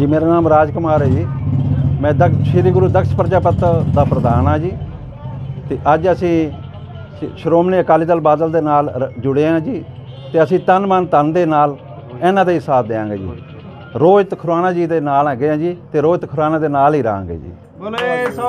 जी मेरा नाम राज कुमार है जी। मैं श्री गुरु दक्ष प्रजापत ਦਾ ਪ੍ਰਧਾਨ ਹਾਂ जी। ਤੇ ਅੱਜ ਅਸੀਂ ਸ਼੍ਰੋਮਣੀ ਅਕਾਲੀ ਦਲ ਬਾਦਲ ਦੇ ਨਾਲ ਜੁੜੇ ਹਾਂ ਜੀ ਤੇ ਅਸੀਂ ਤਨ ਮਨ ਧਨ ਦੇ ਨਾਲ ਇਹਨਾਂ ਦਾ ਹੀ ਸਾਥ ਦੇਵਾਂਗੇ ਜੀ। ਰੋਹਿਤ ਖੁਰਾਣਾ ਜੀ ਦੇ ਨਾਲ ਹੈਗੇ ਹਾਂ ਜੀ ਤੇ ਰੋਹਿਤ ਖੁਰਾਣਾ ਦੇ ਨਾਲ ਹੀ ਰਹਾਂਗੇ ਜੀ। ਬੋਲੇ ਸੋ।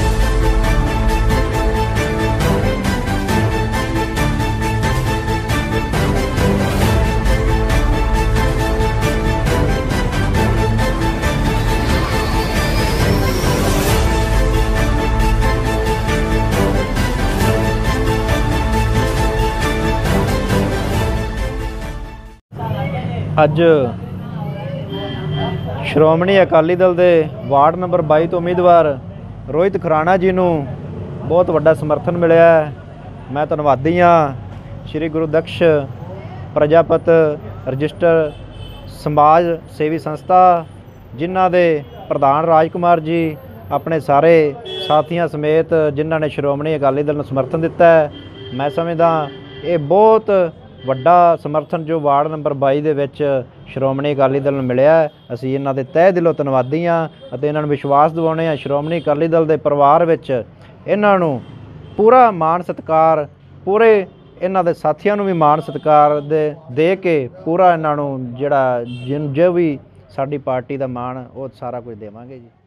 ਅੱਜ ਸ਼੍ਰੋਮਣੀ ਅਕਾਲੀ ਦਲ ਦੇ ਵਾਰਡ ਨੰਬਰ 22 ਤੋਂ ਉਮੀਦਵਾਰ ਰੋਹਿਤ ਖੁਰਾਣਾ ਜੀ ਨੂੰ ਬਹੁਤ ਵੱਡਾ ਸਮਰਥਨ ਮਿਲਿਆ। ਮੈਂ ਧੰਨਵਾਦੀ ਹਾਂ ਸ਼੍ਰੀ ਗੁਰੂ ਦਕਸ਼ ਪ੍ਰਜਾਪਤ ਰਜਿਸਟਰ ਸਮਾਜ ਸੇਵੀ ਸੰਸਥਾ ਜਿਨ੍ਹਾਂ ਦੇ ਪ੍ਰਧਾਨ ਰਾਜ ਕੁਮਾਰ ਜੀ ਆਪਣੇ ਸਾਰੇ ਸਾਥੀਆਂ ਸਮੇਤ ਜਿਨ੍ਹਾਂ ਨੇ ਸ਼੍ਰੋਮਣੀ ਅਕਾਲੀ ਦਲ ਨੂੰ ਸਮਰਥਨ ਦਿੱਤਾ ਹੈ। ਮੈਂ ਸਮਝਦਾ ਇਹ ਬਹੁਤ ਵੱਡਾ ਸਮਰਥਨ ਜੋ ਵਾਰਡ ਨੰਬਰ 22 ਦੇ ਵਿੱਚ ਸ਼੍ਰੋਮਣੀ ਅਕਾਲੀ ਦਲ ਨੂੰ ਮਿਲਿਆ। ਅਸੀਂ ਇਹਨਾਂ ਦੇ ਤਹਿ ਦਿਲੋਂ ਧੰਨਵਾਦੀ ਹਾਂ ਅਤੇ ਇਹਨਾਂ ਨੂੰ ਵਿਸ਼ਵਾਸ ਦਿਵਾਉਂਦੇ ਹਾਂ ਸ਼੍ਰੋਮਣੀ ਅਕਾਲੀ ਦਲ ਦੇ ਪਰਿਵਾਰ ਵਿੱਚ ਇਹਨਾਂ ਨੂੰ ਪੂਰਾ ਮਾਣ ਸਤਿਕਾਰ, ਪੂਰੇ ਇਹਨਾਂ ਦੇ ਸਾਥੀਆਂ ਨੂੰ ਵੀ ਮਾਣ ਸਤਿਕਾਰ ਦੇ ਕੇ ਪੂਰਾ ਇਹਨਾਂ ਨੂੰ ਜਿਹੜਾ ਜੋ ਵੀ ਸਾਡੀ ਪਾਰਟੀ ਦਾ ਮਾਣ ਉਹ ਸਾਰਾ ਕੁਝ ਦੇਵਾਂਗੇ ਜੀ।